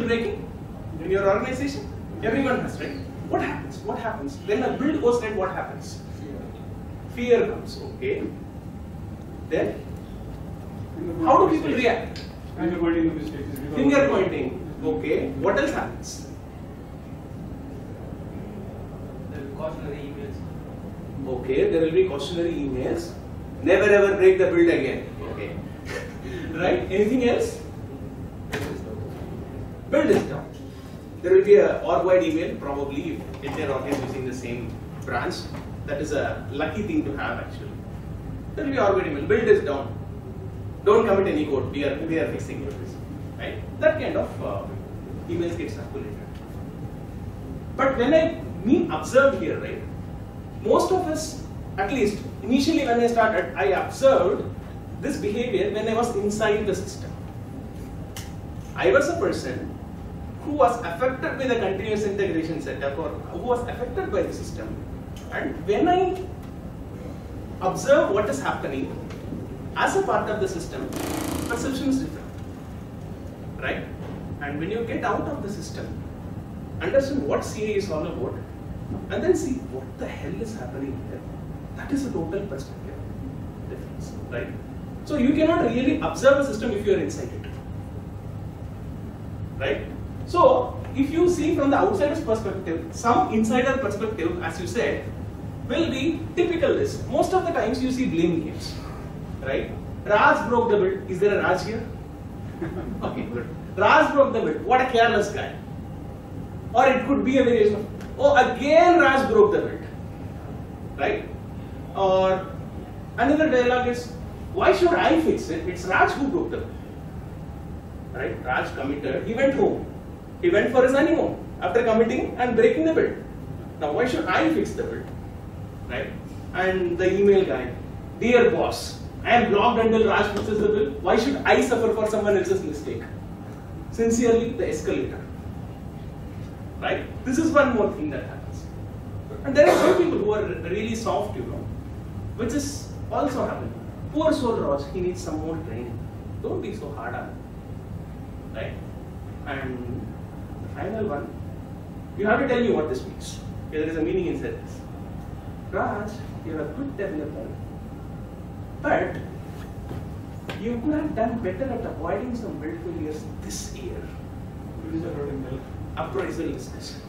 breaking in your organization? Everyone has, right? What happens? What happens? When a build goes right, what happens? Fear comes, okay? Then, how do people react? Finger pointing mistake. Finger pointing, okay. What else happens? There will cautionary emails. Okay, there will be cautionary emails. Never ever break the build again. Okay. Right? Anything else? Build is down. There will be a org-wide email, probably if entire org is using the same branch. That is a lucky thing to have actually. There will be org-wide email. Build is down. Don't commit any code. We are fixing it. Right? That kind of emails get circulated. But when I mean observed here, right? Most of us, at least initially when I started, I observed this behavior when I was inside the system. I was a person who was affected by the continuous integration setup or who was affected by the system. And when I observe what is happening as a part of the system, perception is different. Right? And when you get out of the system, understand what CA is all about, and then see what the hell is happening here. That is a total perspective difference, right? So you cannot really observe a system if you are inside it, right? So if you see from the outsider's perspective, some insider perspective, as you said, will be typical this. Most of the times you see blame games, right? Raj broke the build. Is there a Raj here? Okay, good. Raj broke the build. What a careless guy. Or it could be a variation of, oh, again Raj broke the build, right? Or another dialogue is, why should I fix it? It's Raj who broke the build, right? Raj committed. He went home. He went for his honeymoon after committing and breaking the build. Now, why should I fix the build, right? And the email guy, dear boss, I am blocked until Raj fixes the build. Why should I suffer for someone else's mistake? Sincerely, the escalator. Right? This is one more thing that happens. And there are some people who are really soft, you know, which is also happening. Poor soul Raj, he needs some more training. Don't be so hard on him. Right? And the final one, you have to tell me what this means. Okay, there is a meaning inside this. Raj, you're a good developer, but you could have done better at avoiding some build failures this year. Appraisal discussion.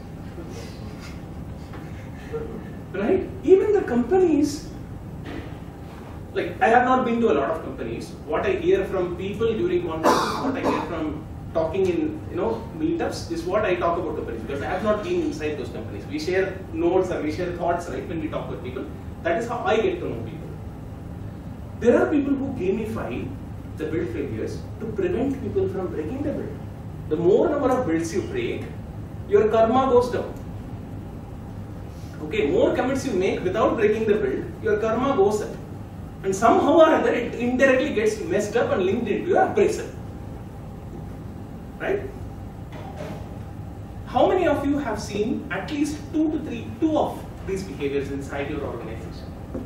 Right? Even the companies, like I have not been to a lot of companies. What I hear from people during conferences, what I hear from talking in meetups is what I talk about companies, because I have not been inside those companies. We share notes or we share thoughts, right, when we talk with people. That is how I get to know people. There are people who gamify the build failures to prevent people from breaking the build. The more number of builds you break, your karma goes down. Okay, more commits you make without breaking the build, your karma goes up. And somehow or other, it indirectly gets messed up and linked into your appraisal. Right? How many of you have seen at least two of these behaviors inside your organization?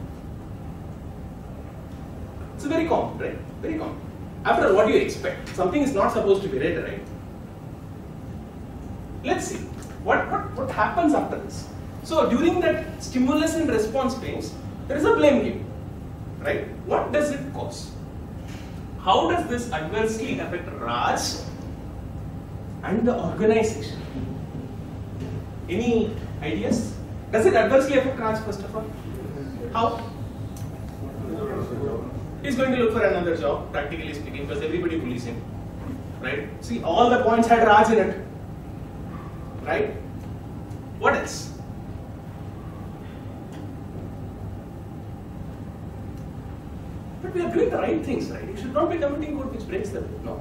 It's very common, right? Very common. After all, what do you expect? Something is not supposed to be read, right? Let's see what happens after this. So during that stimulus and response phase, there is a blame game, right? What does it cause? How does this adversely affect Raj and the organization? Any ideas? Does it adversely affect Raj first of all? How? He's going to look for another job, practically speaking, because everybody bullies him, right? See, all the points had Raj in it, right? What else? But we are doing the right things, right? You should not be committing code which breaks the build. No.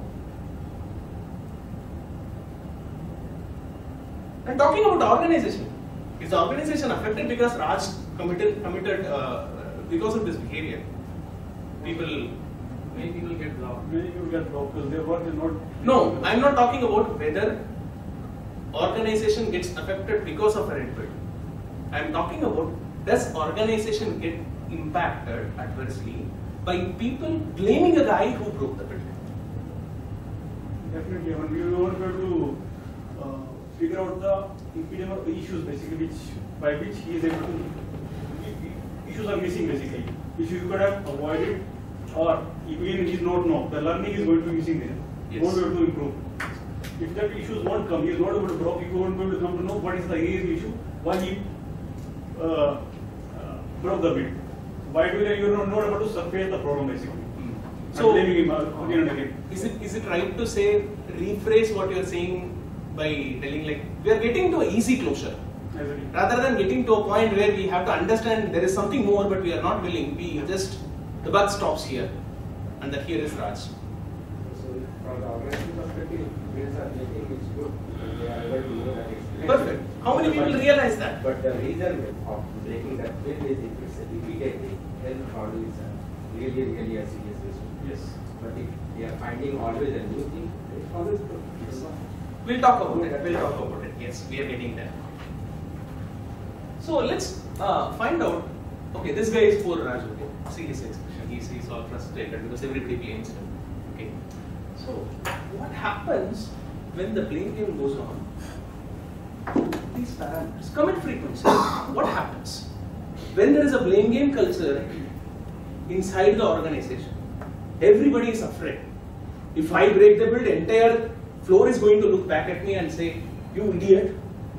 And talking about organization, is the organization affected because Raj committed because of this behavior? Many people get blocked. Many people get blocked because their work is not. No, I'm not talking about whether organization gets affected because of a red build. I'm talking about, does organization get impacted adversely by people blaming a guy who broke the build? Definitely, I mean, we won't be able to figure out the impediment of the issues basically, by which he is able to. Issues are missing basically, which you could have avoided, or even he not know. The learning is going to be missing there. Yes. Won't be able to improve. If that issues won't come, he is not able to broke. He won't be able to come to know what is the issue, why he broke the bit. Why do you are not able to surface the problem basically? So, blaming him again and again. Is it right to say, rephrase what you are saying by telling like we are getting to an easy closure Exactly. rather than getting to a point where we have to understand there is something more but we are not willing. We just the buck stops here, and that here is Raj. So from the organization perspective, builds are making it's good. They are able to know that it's Perfect. How many people realize that? But the reason of breaking that bill is if it's a repeated thing, then probably it's a really a serious issue. Yes. But if they are finding always a new thing, it's always good. We'll talk about it. We'll talk about it. Yes, we are getting there. So let's find out. Okay, this guy is poor Raj. Okay, see his expression. He's all frustrated because everybody blames him. Okay. So what happens when the blame game goes on? These parameters, commit frequency. What happens when there is a blame game culture inside the organization? Everybody is afraid. If I break the build, entire floor is going to look back at me and say, "You idiot."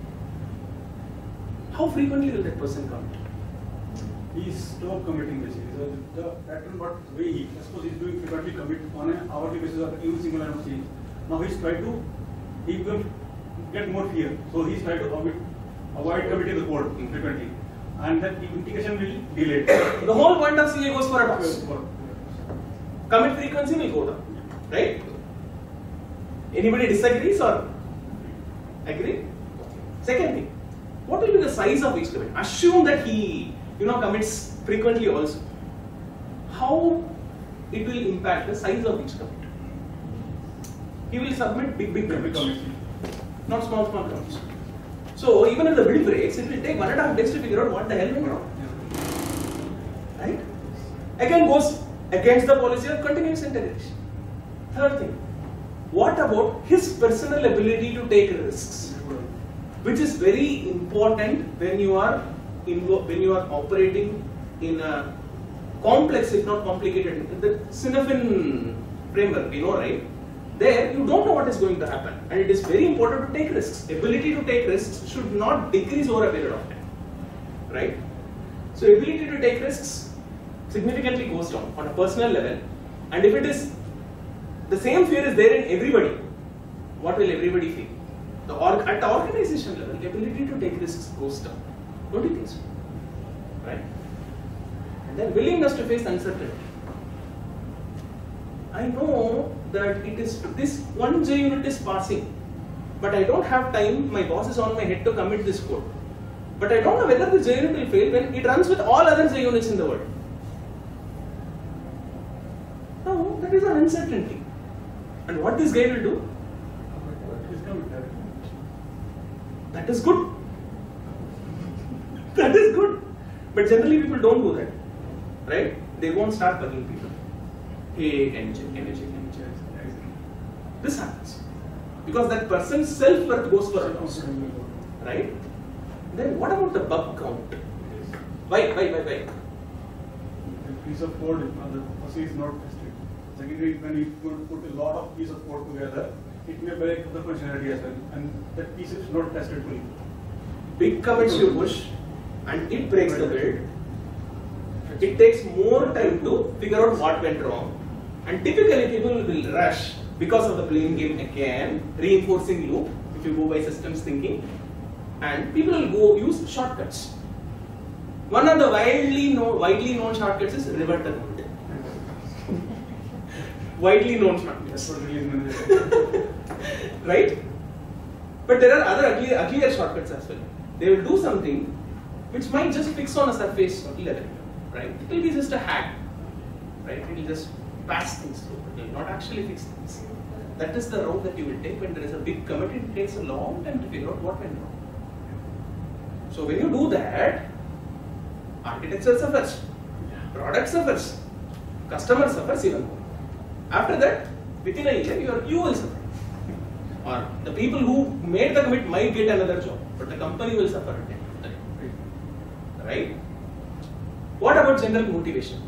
How frequently will that person commit? He stop committing basically. So the pattern what way he suppose he's doing frequently commit on an hourly basis or even single line of change. Now he's trying to he will get more fear. So he's trying to avoid committing the code frequently. And that integration will delay. The whole point of CA goes for a toss. Commit frequency will go down. Right? Anybody disagrees or agree? Second thing, what will be the size of each commit? Assume that he commits frequently also. How it will impact the size of each commit? He will submit big commits, not small commits. So even if the build breaks, it will take 1.5 days to figure out what the hell went wrong. Right? Again goes against the policy of continuous integration. Third thing, what about his personal ability to take risks, which is very important when you are operating in a complex, if not complicated, the Sinafin framework, right? There you don't know what is going to happen, and it is very important to take risks. Ability to take risks should not decrease over a period of time, right? So ability to take risks significantly goes down on a personal level, and if it is the same fear is there in everybody, what will everybody feel? At the organization level, the ability to take risks goes down. Don't you think so? Right? And then willingness to face uncertainty. I know that it is this one J unit is passing, but I don't have time. My boss is on my head to commit this code, but I don't know whether the J unit will fail when it runs with all other J units in the world. No, that is an uncertainty. And what this guy will do? That is good. That is good. But generally people don't do that. Right? They won't start bugging people. Hey, can you check? This happens. Because that person's self-worth goes for a loss. Right? Then what about the bug count? Why? A piece of code, the process is not tested. Secondly, when you put a lot of piece of code together, it may break the functionality as well, and that piece is not tested fully. Big commits you push, and it breaks the build. It takes more time to figure out what went wrong, and typically people will rush because of the blame game again, reinforcing loop. If you go by systems thinking, and people will go use shortcuts. One of the widely known shortcuts is reverter mode. Widely known shortcuts. Right? But there are other uglier shortcuts as well. They will do something which might just fix on a surface level. Right? It will be just a hack. Right? It will just pass things through. It will not actually fix things. That is the route that you will take when there is a big commit. It takes a long time to figure out what went wrong. So when you do that, architecture suffers, product suffers, customer suffers even more. After that, within a year, you will suffer. or the people who made the commit might get another job, but the company will suffer at the end of the day. Right? What about general motivation?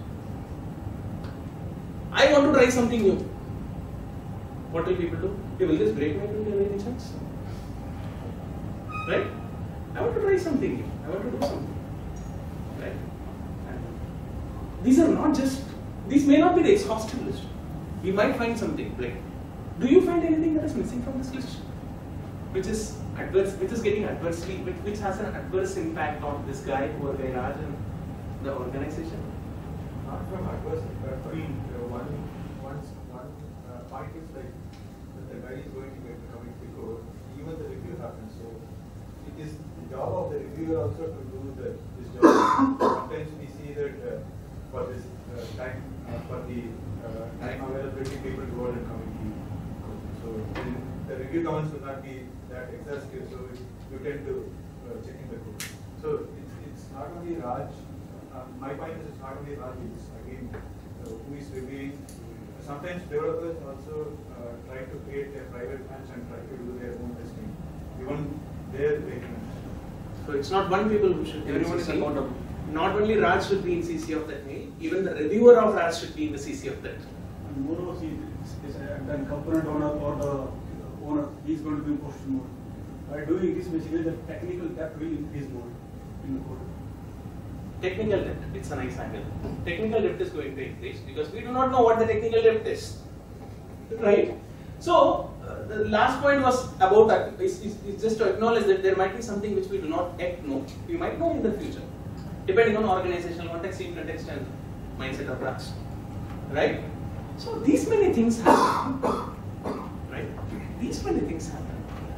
I want to try something new. What will people do? Hey, will this break my company by any chance? Right? I want to try something new. I want to do something. Right? And these are not just, these may not be the exhaustive list. We might find something like, do you find anything that is missing from this list? Which is getting adversely, which has an adverse impact on this guy, poor guy Raj, and the organization? Not from adverse impact, but one point is like that the guy is going to get the commit before even the review happens. So it is the job of the reviewer also to do this job. Sometimes we see that for this time for the time availability, people go and committee. So the review comments will not be that exhaustive. So you tend to check in the code. So it's not only Raj. My point is it's not only Raj, it's again who is reviewing. Sometimes developers also try to create a private patch and try to do their own testing, even their breaking. So it's not one people who should be Everyone is CC. accountable. Not only Raj should be in CC of that mail, even the reviewer of Raj should be in the CC of that. And moreover, then component owner or the owner is going to be pushed more. By doing this, basically the technical depth will increase more in the code. Technical depth, it's a nice angle. Technical depth is going to increase because we do not know what the technical depth is. Right? So, the last point was about that, is just to acknowledge that there might be something which we do not yet know. We might know in the future, depending on organizational context, team context, and mindset of Raj. Right? So, these many things happen. Right? These many things happen.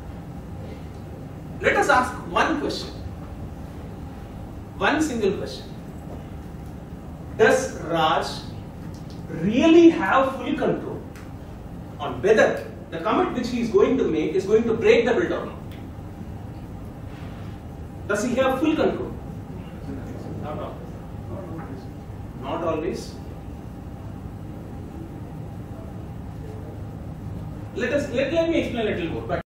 Let us ask one question. One single question. Does Raj really have full control on whether the commit which he is going to make is going to break the build or not? Does he have full control? Not always. Not always. Let me explain a little more. But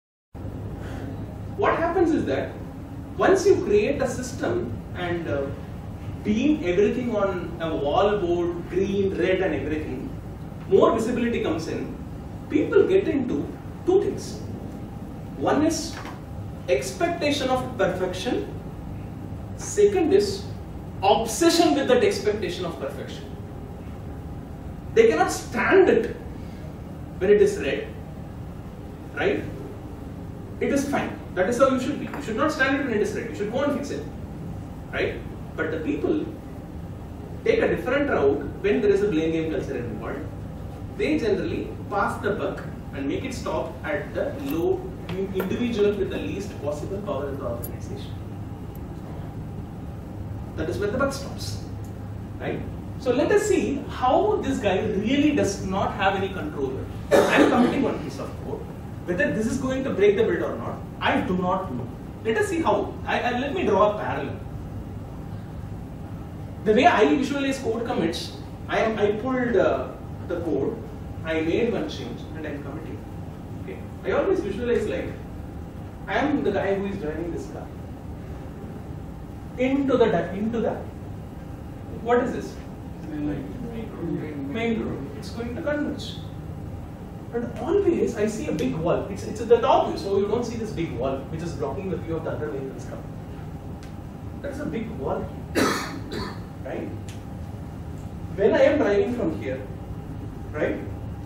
what happens is that once you create a system and beam everything on a wall board, green, red and everything, more visibility comes in, people get into two things. One is expectation of perfection. Second is obsession with that expectation of perfection. They cannot stand it when it is red, right? It is fine. That is how you should be. You should not stand it when it is red. You should go and fix it, right? But the people take a different route when there is a blame game culture involved. They generally pass the buck and make it stop at the low individual with the least possible power in the organization. That is where the buck stops, right? So let us see how this guy really does not have any control. I am committing one piece of code. Whether this is going to break the build or not, I do not know. Let us see how. Let me draw a parallel. The way I visualize code commits, I pulled the code, I made one change, and I am committing. Okay. I always visualize like I am the guy who is driving this car into the what is this? Main road. It's going to converge. And always I see a big wall. It's at the top view, so you don't see this big wall which is blocking the view of the other vehicles coming. That's a big wall, right? When I am driving from here, right?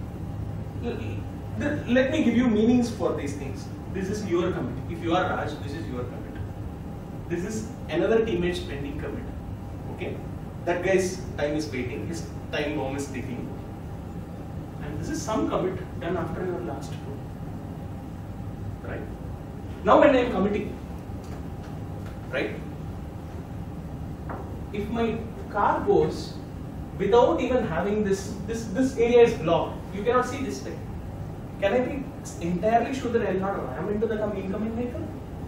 Let me give you meanings for these things. This is your commit. If you are Raj, this is your commit. This is another teammate's pending commit. Okay? That guy's time is waiting. His time bomb is ticking. And this is some commit done after your last code. Right? Now when I am committing, right? If my car goes without even having this area is blocked, you cannot see this thing. Can I be entirely sure that I will not ram into the incoming vehicle?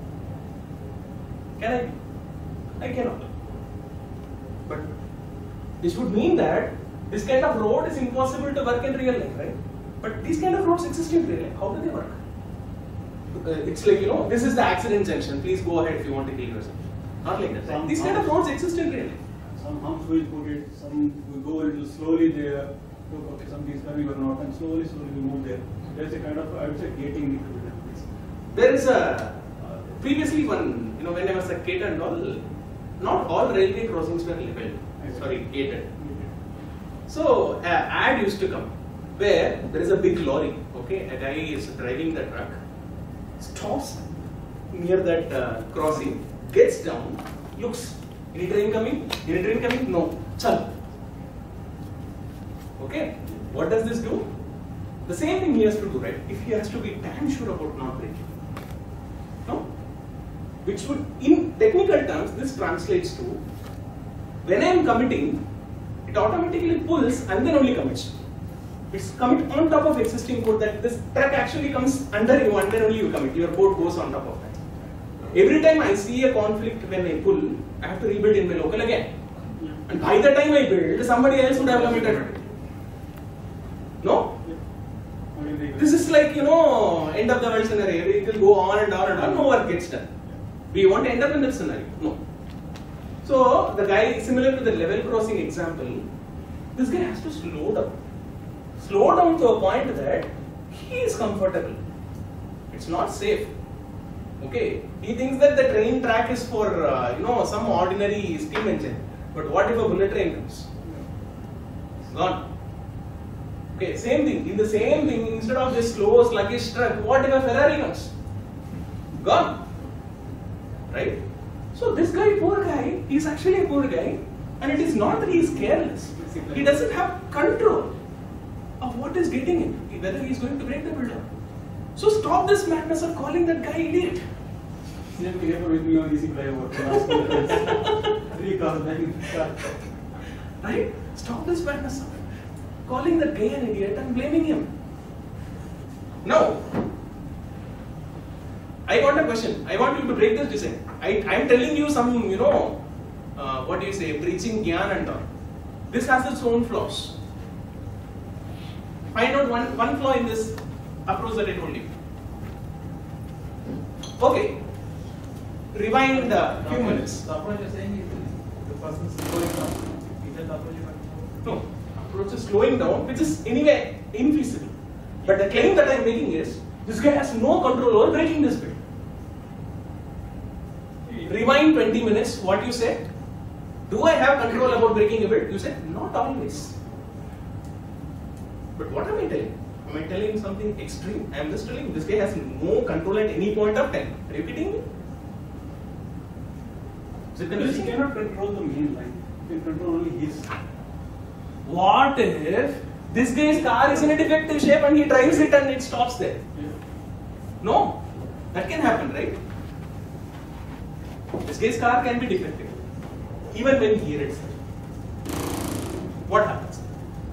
Can I? I cannot. But this would mean that this kind of road is impossible to work in real life, right? But these kind of roads exist in real life. How do they work? it's like, this is the accident junction, please go ahead if you want to kill yourself. Not like that. Right? These kind of roads exist in real life. Some humps will put it, some will go a little slowly there. Look, okay, something is coming or not, and slowly we move there. So there's a kind of, I would say, gating need to be done. There is a, previously when I was a kid and all, not all railway crossings were leveled, gated. So an ad used to come where there is a big lorry, okay, a guy is driving the truck, stops near that crossing, gets down, looks, any train coming? Any train coming? No, chal. Okay, what does this do? The same thing he has to do, right? If he has to be damn sure about not braking. No? Which would, in technical terms, this translates to, when I am committing, it automatically pulls and then only commits. It's commit on top of existing code that this track actually comes under you and then only you commit. Your code goes on top of that. Every time I see a conflict when I pull, I have to rebuild in my local again. And by the time I build, somebody else would have committed it. No? This is like, end of the world scenario. It will go on and on and on, no work gets done. We won't end up in that scenario. No. So, the guy, similar to the level crossing example, this guy has to slow down. Slow down to a point that he is comfortable. It's not safe. Okay? He thinks that the train track is for, some ordinary steam engine. But what if a bullet train comes? Gone. Okay, same thing. In the same thing, instead of this slow, sluggish truck, what if a Ferrari comes? Gone. Right? So this guy, poor guy, he's actually a poor guy, and it is not that he is careless. He doesn't have control of what is getting him, whether he is going to break the builder. So stop this madness of calling that guy idiot. Same thing happened with me on easy flyover. 3 cars back in the car. Right? Stop this madness of calling that guy an idiot and blaming him. Now, I got a question. I want you to break this design. I am telling you some, preaching gyan and all. This has its own flaws. Find out one flaw in this approach that I told you. Okay. Rewind a few minutes. The approach you're saying is the person slowing down. Is that the approach you want? No. Approach is slowing down, which is anyway infeasible. But the claim that I am making is, this guy has no control over breaking this build. Rewind 20 minutes, what you said? Do I have control about breaking a build? You said, not always. But what am I telling? Am I telling something extreme? I am just telling this guy has no control at any point of time. Are you kidding me? Is it Because he cannot control the main line. He can control only his. What if this guy's car is in a defective shape and he drives it and it stops there? Yeah. No, that can happen, right? This guy's car can be defective, even when he hits it. What happens?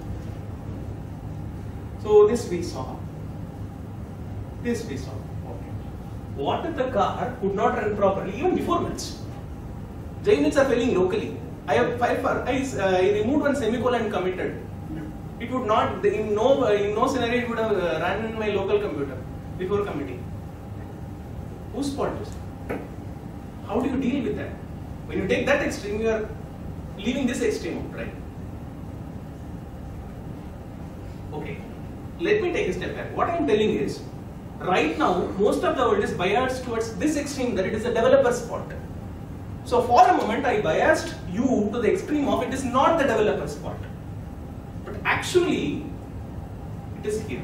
So this we saw. This we saw. Okay. What if the car could not run properly even before minutes? Jainits are failing locally. I have I removed one semicolon and committed. It would not, in no scenario it would have run in my local computer before committing. Whose fault is it? How do you deal with that? When you take that extreme, you are leaving this extreme out, right? Okay, let me take a step back. What I am telling is, right now, most of the world is biased towards this extreme, that it is a developer's fault. So for a moment, I biased you to the extreme of it is not the developer's fault. But actually, it is here.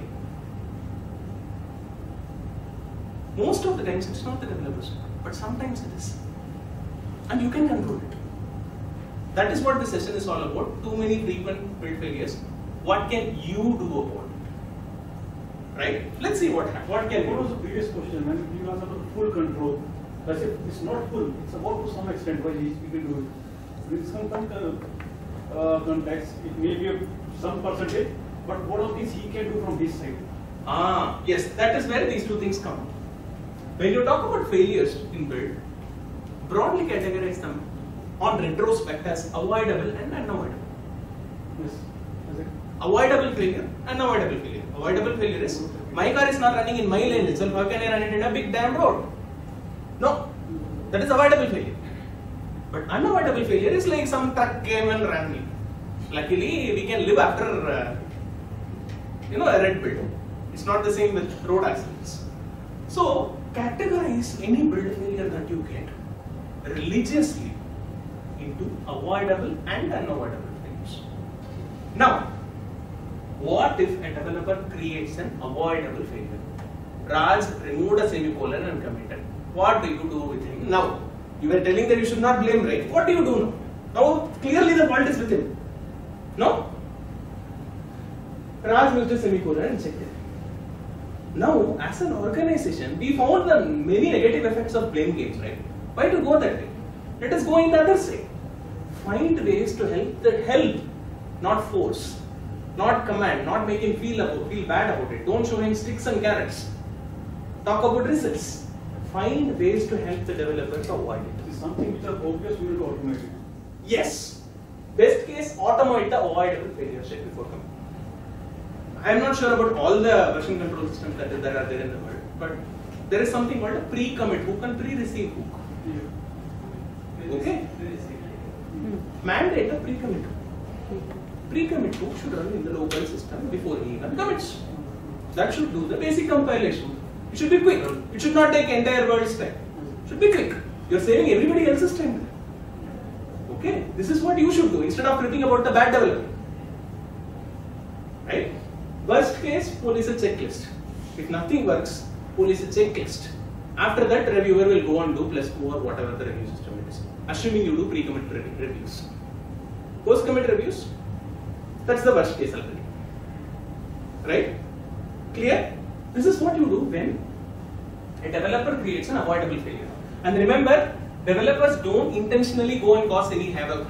Most of the times, it's not the developer's fault, but sometimes it is. And you can control it. That is what this session is all about. Too many frequent build failures. What can you do about it? Right? Let's see what can What we was do. the previous question? When you asked about full control, that's it. It's not full. It's about to some extent why people do it. In some context, it may be some percentage, but what of this he can do from his side? Yes, that is where these two things come. When you talk about failures in build, broadly categorize them on retrospect as avoidable and unavoidable. Yes. Is it? Avoidable failure, unavoidable failure. Avoidable failure is My car is not running in my lane itself. How can I run it in a big damn road? No, that is avoidable failure. But unavoidable failure is like some truck came and ran me. Luckily, we can live after a red build. It's not the same with road accidents. So categorize any build failure that you get religiously into avoidable and unavoidable failures. Now, what if a developer creates an avoidable failure? Raj removed a semicolon and committed. What do you do with him? Now, you were telling that you should not blame Ray. What do you do now? Now, clearly the fault is with him. No? Raj used a semicolon and checked it. Now, as an organization, we found the many negative effects of blame games, right? Why to go that way? Let us go in the other side. Find ways to help, not force, not command, not make him feel bad about it. Don't show him sticks and carrots. Talk about results. Find ways to help the developer to avoid it. It's something which are obvious, we need to automate it. Yes. Best case, automate the avoidable failure check before coming. I am not sure about all the version control systems that are there in the world, but there is something called a pre-commit hook and pre-receive hook. Okay? Mandate a pre-commit hook. Pre-commit hook should run in the local system before he even commits. That should do the basic compilation. It should be quick. It should not take entire world's time. It should be quick. You are saving everybody else's time. Okay? This is what you should do instead of cribbing about the bad developer. Right? Worst case, police a checklist. If nothing works, police a checklist. After that, reviewer will go and do +2 or whatever the review system it is. Assuming you do pre-commit reviews. Post-commit reviews, that's the worst case already. Right? Clear? This is what you do when a developer creates an avoidable failure. And remember, developers don't intentionally go and cause any havoc.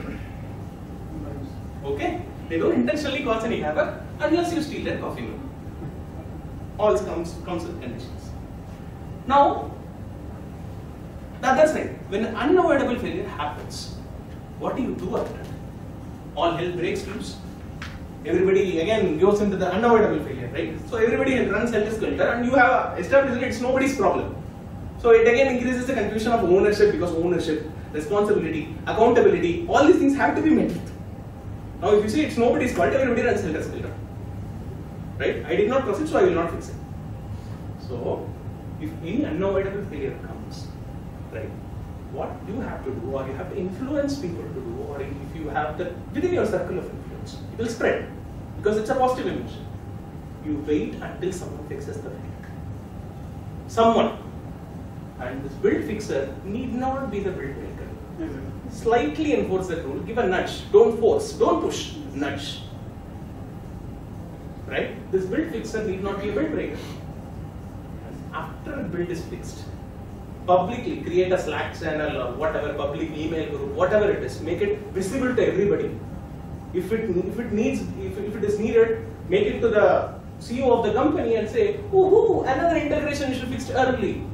Okay? They don't intentionally cause any havoc unless you steal their coffee milk. All comes with conditions. Now, the other side, when an unavoidable failure happens, what do you do after it? All hell breaks loose. Everybody again goes into the unavoidable failure, right? So everybody runs helter-skelter, and you have established that it's nobody's problem. So it again increases the confusion of ownership, because ownership, responsibility, accountability, all these things have to be met with. Now if you say it's nobody's fault, everybody runs helter-skelter. Right? I did not proceed, so I will not fix it. So if any unavoidable failure comes, right, what you have to do, or you have to influence people to do, or if you have the within your circle of influence, it will spread because it's a positive emotion. You wait until someone fixes the failure. Someone, and this build fixer need not be the build maker. Slightly enforce that rule. Give a nudge. Don't force. Don't push. Nudge. Right? This build fixer need not be a build breaker. After a build is fixed, publicly create a Slack channel or whatever, public email group, whatever it is, make it visible to everybody. If it is needed, make it to the CEO of the company and say, "Oh, another integration issue fixed early."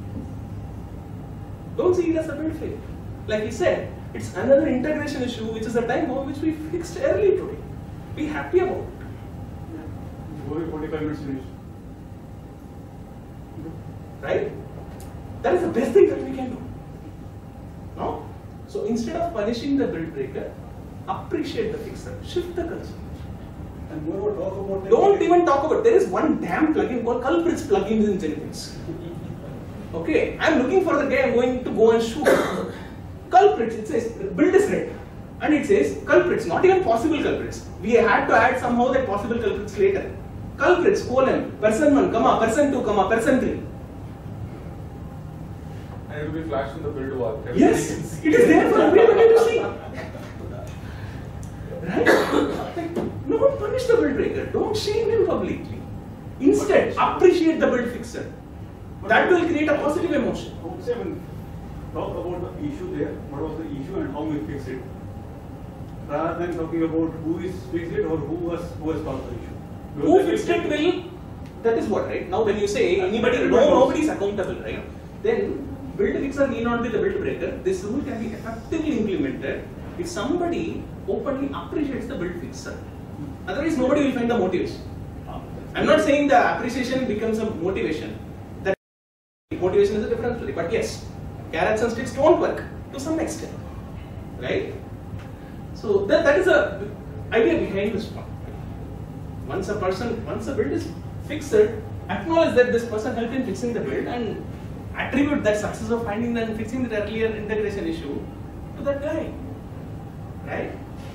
Don't see it as a build failure. Like he said, it's another integration issue, which is a time bomb which we fixed early today. Be happy about it. 45 minutes finish. Right? That is the best thing that we can do. No? So instead of punishing the build breaker, appreciate the fixer. Shift the culture. And more talk about Don't even talk about. There is one damn plugin called Culprits plugins in Jenkins. Okay, I'm looking for the guy I'm going to go and shoot. Culprits, it says build is red. And it says culprits, not even possible culprits. We had to add somehow that possible culprits later. Culprits, colon, person 1, comma, person 2, comma, person 3. And it will be flashed in the build wall. Yes, it is there for everybody to see. Right? Don't punish the build breaker. Don't shame him publicly. Instead, appreciate the build fixer. That will create a positive emotion. I would say when talk about the issue there, what was the issue and how we fix it, rather than talking about who is fixed it or who has caused the issue. Who fixed it will, that is what, right? Now when you say anybody, nobody is accountable, right? Then build fixer need not be the build breaker. This rule can be effectively implemented if somebody openly appreciates the build fixer. Otherwise nobody will find the motivation. I'm not saying the appreciation becomes a motivation. That motivation is a different story. But yes, carrots and sticks don't work to some extent, right? So that is a idea behind this one. Once a build is fixed, acknowledge that this person helped in fixing the build and attribute that success of finding and fixing the earlier integration issue to that guy, right?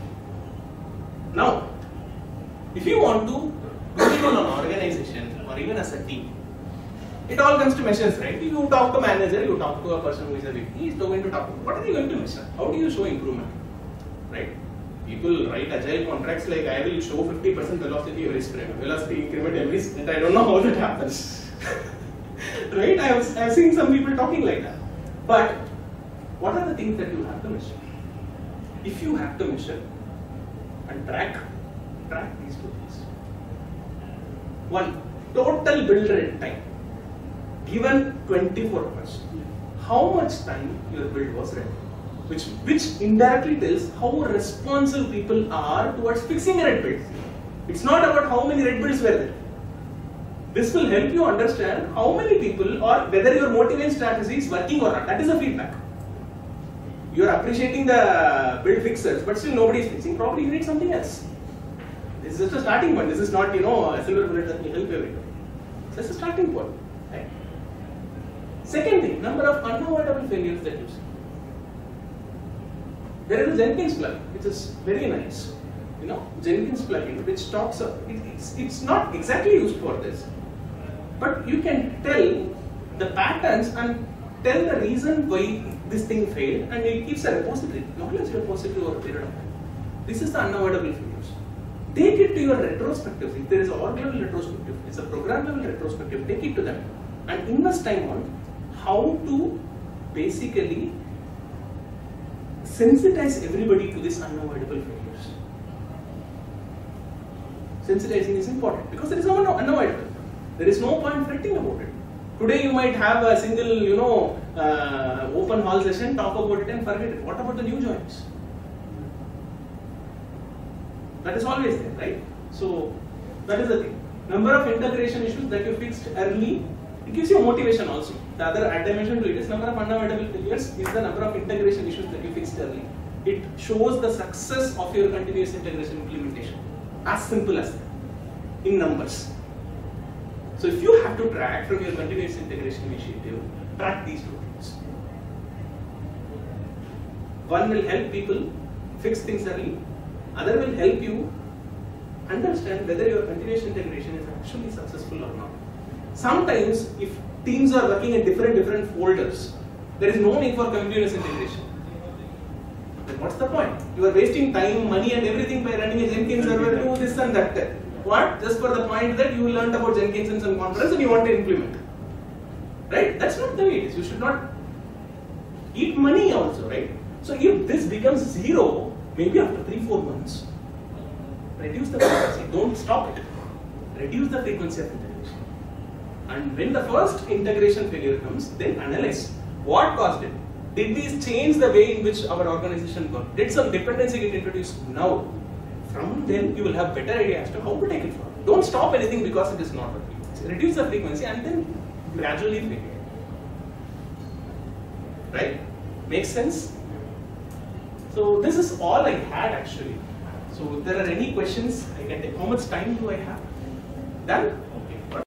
Now, if you want to build on an organization or even as a team, it all comes to measures, right? You talk to manager, you talk to a person who is a VP, he is going to talk to, what are you going to measure? How do you show improvement, right? People write agile contracts like, I will show 50% velocity every sprint, velocity increment every sprint. I don't know how that happens, right? I have seen some people talking like that. But what are the things that you have to measure? If you have to measure and track these two things. One, total build rate time. Given 24 hours, how much time your build was ready? Which indirectly tells how responsive people are towards fixing a red build. It's not about how many red builds were there. This will help you understand how many people or whether your motivation strategy is working or not. That is a feedback. You are appreciating the build fixers, but still nobody is fixing. Probably you need something else. This is just a starting point. This is not, a silver bullet that will help everyone. So that's a starting point. Right? Second thing, number of unavoidable failures that you see. There is a Jenkins plugin, which is very nice. Jenkins plugin, which talks of, it's not exactly used for this, but you can tell the patterns and tell the reason why this thing failed, and it keeps a repository, knowledge repository over a period of time. This is the unavoidable failures. Take it to your retrospectives. If there is an org level retrospective, it's a program level retrospective, take it to them and invest time on how to basically sensitize everybody to this unavoidable failures. Sensitizing is important because it is unavoidable. There is no point fretting about it. Today you might have a single, open hall session, talk about it and forget it. What about the new joins? That is always there, right? So that is the thing. Number of integration issues that you fixed early, it gives you motivation also. The other dimension to it is number of unavoidable failures is the number of integration issues that you fixed early. It shows the success of your continuous integration implementation. As simple as that, in numbers. So if you have to track from your continuous integration initiative, track these two things. One will help people fix things early. Other will help you understand whether your continuous integration is actually successful or not. Sometimes, if teams are working in different folders, there is no need for continuous integration. Then what's the point? You are wasting time, money and everything by running a Jenkins server to this and that. What? Just for the point that you learned about Jenkins in some conference and you want to implement. Right? That's not the way it is. You should not eat money also, right? So if this becomes zero, maybe after 3-4 months, reduce the frequency, don't stop it. Reduce the frequency of integration. And when the first integration failure comes, then analyze what caused it. Did these change the way in which our organization worked? Did some dependency get introduced? Now, from then you will have better idea as to how to take it forward. Don't stop anything because it is not working. So reduce the frequency and then gradually figure it. Right? Makes sense? So this is all I had actually. So if there are any questions, I can take. How much time do I have? Done? Okay.